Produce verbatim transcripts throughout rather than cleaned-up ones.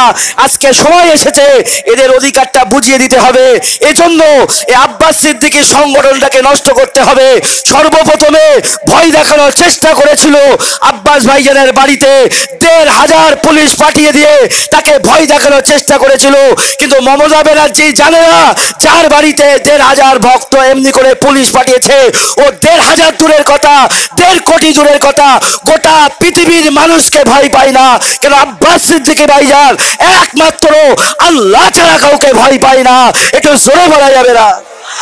আজকে সময় এসেছে এদের অধিকারটা বুঝিয়ে দিতে হবে। এজন্য এই আব্বাস সিদ্দিকী সংগঠনটাকে নষ্ট করতে হবে। সর্বপ্রথমে ভয় দেখানোর চেষ্টা করেছিল আব্বাস ভাইজানের বাড়িতে, দেড় হাজার পুলিশ পাঠিয়ে দিয়ে তাকে ভয় দেখানোর চেষ্টা করেছিল। কিন্তু মমতা ব্যানার্জি জানে না যার বাড়িতে দেড় হাজার ভক্ত এমনি করে পুলিশ পাঠিয়েছে, ও দেড় হাজার দূরের কথা, দেড় কোটি দূরের কথা, গোটা পৃথিবীর মানুষকে ভয় পায় না। কেন আব্বাস সিদ্দিকী ভাইজান একমাত্র আল্লাহ ছাড়া কাউকে ভয় পায় না। একটু জোরে বলা যাবে না?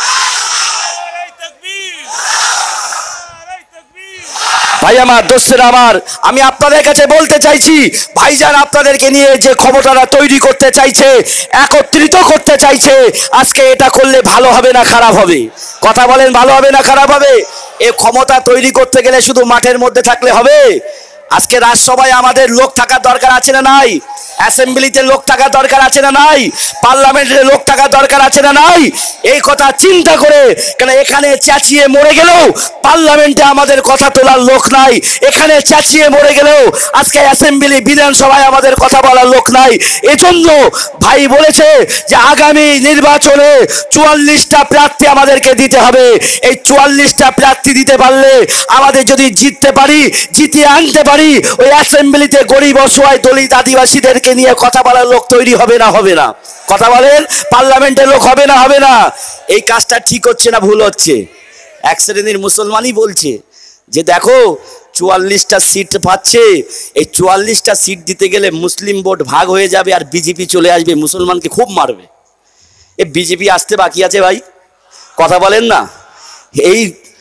ভাই আমার, দোস্তেরা আমার, আমি আপনাদের কাছে বলতে চাইছি, ভাইজান আপনাদেরকে নিয়ে যে ক্ষমতাটা তৈরি করতে চাইছে, একত্রিত করতে চাইছে, আজকে এটা করলে ভালো হবে না খারাপ হবে? কথা বলেন, ভালো হবে না খারাপ হবে? এ ক্ষমতা তৈরি করতে গেলে শুধু মাঠের মধ্যে থাকলে হবে? আজকে রাজসভায় আমাদের লোক থাকার দরকার আছে না নাই? অ্যাসেম্বলিতে লোক থাকার দরকার আছে না নাই? পার্লামেন্টে লোক থাকার দরকার আছে না নাই? এই কথা চিন্তা করে, কেন এখানে চেঁচিয়ে মরে গেলেও পার্লামেন্টে আমাদের কথা তোলার লোক নাই, এখানে চেঁচিয়ে মরে গেলেও আজকে অ্যাসেম্বলি বিধানসভায় আমাদের কথা বলার লোক নাই। এজন্য ভাই বলেছে যে আগামী নির্বাচনে চুয়াল্লিশটা প্রার্থী আমাদেরকে দিতে হবে। এই চুয়াল্লিশটা প্রার্থী দিতে পারলে আমাদের যদি জিততে পারি, জিতিয়ে আনতে পারি, ওই অ্যাসেম্বলিতে গরিব অসহায় দলিত আদিবাসীদেরকে নিয়ে কথা বলার লোক তৈরি হবে না হবে না? কথা বলেন, পার্লামেন্টের লোক হবে না হবে না? এই কাজটা ঠিক হচ্ছে না ভুল হচ্ছে? এক শ্রেণীর মুসলমানই বলছে যে দেখো চুয়াল্লিশটা সিট পাচ্ছে, এই চুয়াল্লিশটা সিট দিতে গেলে মুসলিম ভোট ভাগ হয়ে যাবে আর বিজেপি চলে আসবে, মুসলমানকে খুব মারবে। এ বিজেপি আসতে বাকি আছে ভাই, কথা বলেন না? এই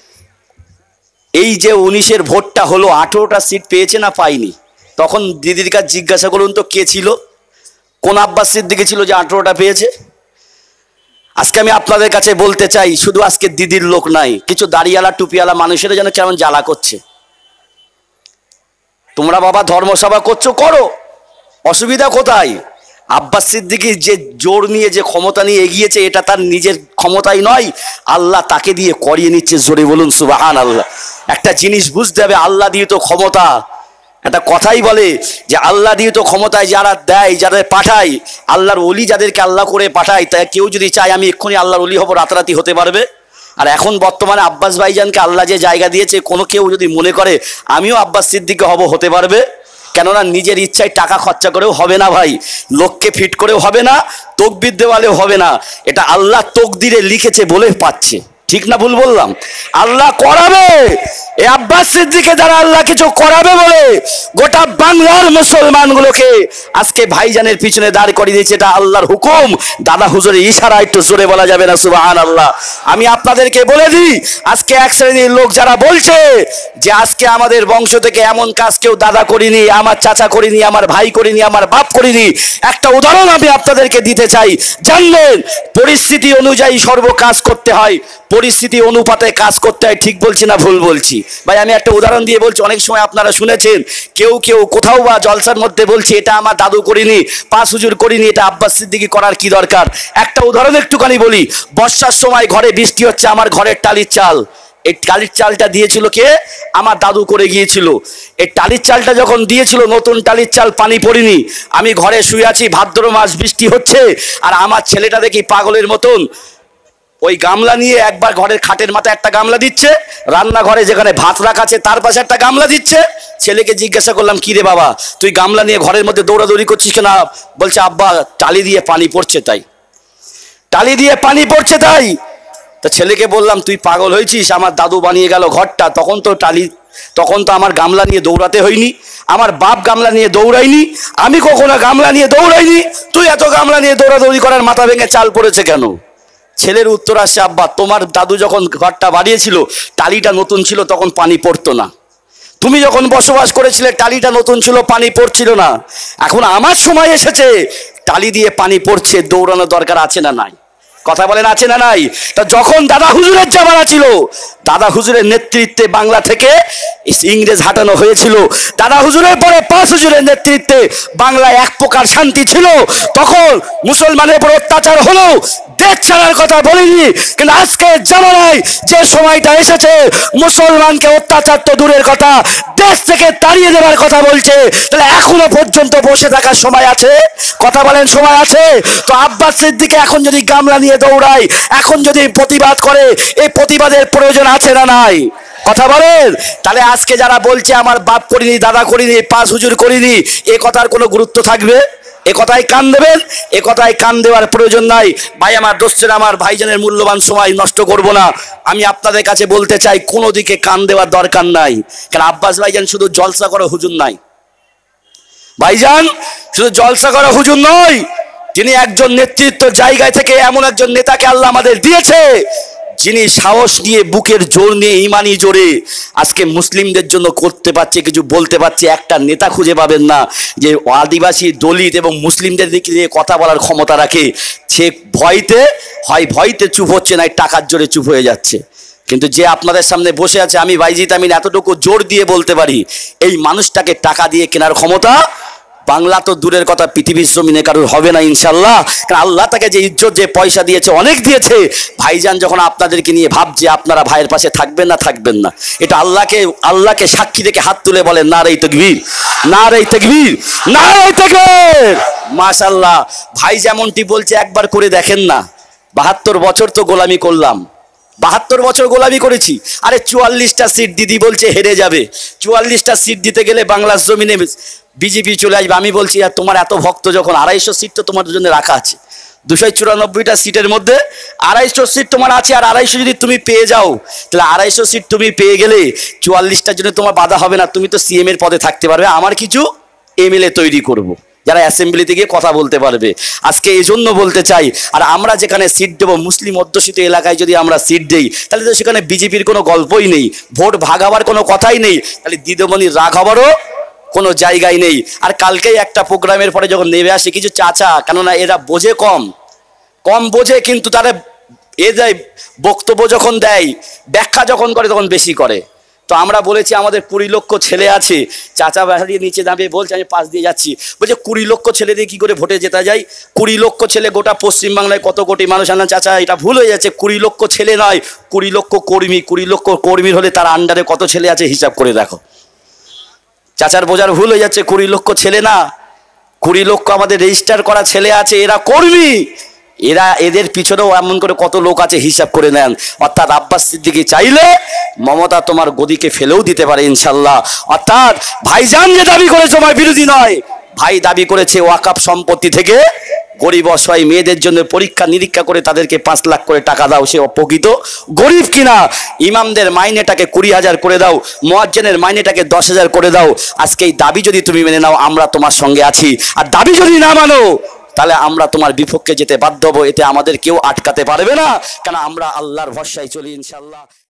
এই যে উনিশের ভোটটা হলো, আঠেরোটা সিট পেয়েছে না পাইনি? তখন দিদির কাছে জিজ্ঞাসা করুন তো কে ছিল, কোন আব্বাস সিদ্দিকী ছিল যে আঠেরোটা পেয়েছে? আজকে আমি আপনাদের কাছে বলতে চাই, শুধু আজকে দিদির লোক নাই, কিছু দাড়িওয়ালা টুপিওয়ালা মানুষেরা যেন কেমন জ্বালা করছে। তোমরা বাবা ধর্মসভা করছো, করো, অসুবিধা কোথায়? আব্বাস সিদ্দিকী যে জোর নিয়ে যে ক্ষমতা নিয়ে এগিয়েছে, এটা তার নিজের ক্ষমতাই নয়, আল্লাহ তাকে দিয়ে করিয়ে নিচ্ছে। জোরে বলুন সুবহানাল্লাহ। একটা জিনিস বুঝতে হবে, আল্লাহ দিয়ে তো ক্ষমতা, একটা কথাই বলে যে আল্লাহ দিয়ে তো ক্ষমতায় যারা দেয়, যাদের পাঠায়, আল্লাহর ওলি যাদেরকে আল্লাহ করে পাঠায়, তাই কেউ যদি চায় আমি এক্ষুনি আল্লাহর ওলি হব, রাতারাতি হতে পারবে? আর এখন বর্তমানে আব্বাস ভাইজানকে আল্লাহ যে জায়গা দিয়েছে, কোনো কেউ যদি মনে করে আমিও আব্বাস সিদ্দিকী হব, হতে পারবে? কেননা নিজের ইচ্ছায় টাকা খরচা করেও হবে না ভাই, লোককে ফিট করেও হবে না, তকবির দেওয়ালেও হবে না। এটা আল্লাহ তকদিরে লিখেছে বলে পাচ্ছে। ঠিক না ভুল বললাম? আল্লাহ করাবে। এই আব্বাস সিদ্দিকী দ্বারা আল্লাহ কিছু করাবে বলে গোটা বাংলার মুসলমানগুলোকে আজকে ভাইজানের পিছনে দাঁড় করিয়ে দিয়েছে, এটা আল্লাহর হুকুম। দাদা হুজুরের ইশারা, একটু জোরে বলা যাবে না সুবহানাল্লাহ? আমি আপনাদেরকে বলে দিই, আজকে এক শ্রেণীর লোক যারা বলছে যে আজকে আমাদের বংশ থেকে এমন কাজ কেউ দাদা করিনি, আমার চাচা করিনি, আমার ভাই করিনি, আমার বাপ করিনি, একটা উদাহরণ আমি আপনাদেরকে দিতে চাই। জানলেন পরিস্থিতি অনুযায়ী সর্ব কাজ করতে হয়, পরিস্থিতি অনুপাতে কাজ করতে হয়। ঠিক বলছি না ভুল বলছি? ভাই আমি একটা উদাহরণ দিয়ে বলছি, অনেক সময় আপনারা শুনেছেন কেউ কেউ কোথাও বা জলসার মধ্যে বলছে এটা আমার দাদু করিনি, পাঁচ হুজুর করিনি, এটা আব্বাস সিদ্দিকী করার কি দরকার? একটা উদাহরণ একটুখানি বলি। বর্ষার সময় ঘরে বৃষ্টি হচ্ছে, আমার ঘরের টালির চাল, এই টালির চালটা দিয়েছিল কে? আমার দাদু করে গিয়েছিল। এই টালির চালটা যখন দিয়েছিল, নতুন টালির চাল, পানি পড়িনি, আমি ঘরে শুয়ে আছি, ভাদ্র মাস, বৃষ্টি হচ্ছে, আর আমার ছেলেটা দেখি পাগলের মতন ওই গামলা নিয়ে একবার ঘরের খাটের মাথায় একটা গামলা দিচ্ছে, রান্নাঘরে যেখানে ভাত রাখা আছে তার পাশে একটা গামলা দিচ্ছে। ছেলেকে জিজ্ঞাসা করলাম, কি রে বাবা তুই গামলা নিয়ে ঘরের মধ্যে দৌড়াদৌড়ি করছিস কেন? বলছে আব্বা টালি দিয়ে পানি পড়ছে তাই। টালি দিয়ে পানি পড়ছে তাই? তা ছেলেকে বললাম তুই পাগল হয়েছিস, আমার দাদু বানিয়ে গেল ঘরটা, তখন তো টালি, তখন তো আমার গামলা নিয়ে দৌড়াতে হয়নি, আমার বাপ গামলা নিয়ে দৌড়াইনি, আমি কখনো গামলা নিয়ে দৌড়াইনি, তুই এত গামলা নিয়ে দৌড়াদৌড়ি করার মাথা ভেঙে চাল পড়েছে কেন? ছেলের উত্তর আসছে, আব্বা তোমার দাদু যখন ঘরটা বানিয়েছিল টালিটা নতুন ছিল, তখন পানি পড়তো না, তুমি যখন বসবাস করেছিলে টালিটা নতুন ছিল, পানি পড়ছিল না, এখন আমার সময় এসেছে টালি দিয়ে পানি পড়ছে, দৌড়ানো দরকার আছে না নাই? কথা বলেন আছে না নাই? তা যখন দাদা হুজুরের জামানা ছিল, দাদা হুজুরের নেতৃত্বে বাংলা থেকে ইংরেজ হাঁটানো হয়েছিল। দাদা হুজুরের পরে পাঁচ হুজুরের নেতৃত্বে বাংলায় এক প্রকার শান্তি ছিল। তখন মুসলমানের উপর অত্যাচার হলো, দেশ ছাড়ার কথা বলিনি, কিন্তু আজকে জামানায় যে সময়টা এসেছে, মুসলমানকে অত্যাচার তো দূরের কথা, দেশ থেকে তাড়িয়ে দেওয়ার কথা বলছে। তাহলে এখনো পর্যন্ত বসে থাকার সময় আছে? কথা বলেন সময় আছে? তো আব্বাস সিদ্দিকী এখন যদি গামলা নিয়ে দৌড়ায়, এখন যদি প্রতিবাদ করে, এই প্রতিবাদের প্রয়োজন আছে না নাই? কথা বলেন। তাহলে আজকে যারা বলছে আমার বাপ করিনি, দাদা করিনি, পাঁচ হুজুর করিনি, এ কথার কোনো গুরুত্ব থাকবে? এ কথায় কান দেবেন? এ কথায় কান দেওয়ার প্রয়োজন নাই। ভাই আমার, দোস্তের আমার, ভাইজানের মূল্যবান সময় নষ্ট করব না। আমি আপনাদের কাছে বলতে চাই, কোনো দিকে কান দেওয়ার দরকার নাই। কারণ আব্বাস ভাইজান শুধু জলসা করা হুজুর নাই, ভাইজান শুধু জলসা করা হুজুর নয়, তিনি একজন নেতৃত্ব জায়গায় থেকে এমন একজন নেতাকে আল্লাহ আমাদের দিয়েছে, যিনি সাহস নিয়ে, বুকের জোর নিয়ে, ইমানি জোরে আজকে মুসলিমদের জন্য করতে পারছে, কিছু বলতে পারছে। একটা নেতা খুঁজে পাবেন না যে আদিবাসী, দলিত এবং মুসলিমদের দিকে নিয়ে কথা বলার ক্ষমতা রাখে। সে ভয়তে হয় ভয়তে চুপ হচ্ছে, না টাকার জোরে চুপ হয়ে যাচ্ছে। কিন্তু যে আপনাদের সামনে বসে আছে, আমি বাইজিত আমিন এতটুকু জোর দিয়ে বলতে পারি, এই মানুষটাকে টাকা দিয়ে কেনার ক্ষমতা বাংলা তো দূরের কথা, পৃথিবীর জমিনে কারোর হবে না ইনশাল্লাহ। কারণ আল্লাহ তাকে যে ইজ্জত, যে পয়সা দিয়েছে, অনেক দিয়েছে। ভাইজান যখন আপনাদেরকে নিয়ে ভাবছে আপনারা ভাইয়ের পাশে থাকবেন না থাকবেন না, এটা আল্লাহকে আল্লাহকে সাক্ষী রেখে হাত তুলে বলেন নারে তাকবীর, নারে তাকবীর, নারে তাকবীর। মাশাআল্লাহ। ভাই যেমনটি বলছে একবার করে দেখেন না, বাহাত্তর বছর তো গোলামি করলাম, বাহাত্তর বছর গোলামি করেছি। আরে চুয়াল্লিশটা সিট দিদি বলছে হেরে যাবে, চুয়াল্লিশটা সিট দিতে গেলে বাংলার জমিনে বিজেপি চলে আসবে। আমি বলছি আর তোমার এত ভক্ত যখন, আড়াইশো সিট তো তোমার জন্য রাখা আছে, দুশো চুরানব্বইটা সিটের মধ্যে আড়াইশো সিট তোমার আছে। আর আড়াইশো যদি তুমি পেয়ে যাও, তাহলে আড়াইশো সিট তুমি পেয়ে গেলে চুয়াল্লিশটার জন্য তোমার বাধা হবে না, তুমি তো সিএম এর পদে থাকতে পারবে। আমার কিছু এমএলএ তৈরি করব, যারা অ্যাসেম্বলিতে গিয়ে কথা বলতে পারবে। আজকে এই জন্য বলতে চাই, আর আমরা যেখানে সিট দেবো, মুসলিম অধ্যুষিত এলাকায় যদি আমরা সিট দেই, তাহলে তো সেখানে বিজেপির কোনো গল্পই নেই, ভোট ভাগাবার কোনো কথাই নেই, তাহলে দিদিমণির রাগ হবারও কোনো জায়গায় নেই। আর কালকেই একটা প্রোগ্রামের পরে যখন নেমে আসে কিছু চাচা, কেননা এরা বোঝে কম, কম বোঝে, কিন্তু তারা এ দেয় বক্তব্য যখন দেয়, ব্যাখ্যা যখন করে তখন বেশি করে। তো আমরা বলেছি আমাদের কুড়ি লক্ষ ছেলে আছে, চাচা বাড়িয়ে নিচে দাঁড়িয়ে বলছে, আমি পাশ দিয়ে যাচ্ছি, বলছে কুড়ি লক্ষ ছেলে দিয়ে কী করে ভোটে জেতা যায়? কুড়ি লক্ষ ছেলে গোটা পশ্চিমবাংলায় কত কোটি মানুষ আনা চাচা, এটা ভুল হয়ে যাচ্ছে। কুড়ি লক্ষ ছেলে নয়, কুড়ি লক্ষ কর্মী। কুড়ি লক্ষ কর্মীর হলে তার আন্ডারে কত ছেলে আছে হিসাব করে দেখো। চাচার বোঝার ভুল হয়ে যাচ্ছে, কুড়ি লক্ষ ছেলে না, কুড়ি লক্ষ আমাদের রেজিস্টার করা ছেলে আছে, এরা কর্মী। এরা এদের পিছনেও এমন করে কত লোক আছে হিসাব করে নেন। অর্থাৎ আব্বাস সিদ্দিকী চাইলে মমতা তোমার গদিকে ফেলেও দিতে পারে ইনশাল্লাহ। অর্থাৎ ভাইজান যে দাবি করেছে আমার বিরোধী নয়, ভাই দাবি করেছে ওয়াকাফ সম্পত্তি থেকে গরিব অসহায় মেয়েদের জন্য পরীক্ষা নিরীক্ষা করে তাদেরকে পাঁচ লাখ করে টাকা দাও, সে অপ্রকৃত গরিব কিনা। ইমামদের মাইনেটাকে কুড়ি হাজার করে দাও, মুয়াজ্জিনের মাইনেটাকে দশ হাজার করে দাও। আজকে এই দাবি যদি তুমি মেনে নাও, আমরা তোমার সঙ্গে আছি। আর দাবি যদি না মানো, তাহলে আমরা তোমার বিপক্ষে যেতে বাধ্য হবো, এতে আমাদের কেউ আটকাতে পারবে না, কেন আমরা আল্লাহর ভরসায় চলি ইনশাল্লাহ।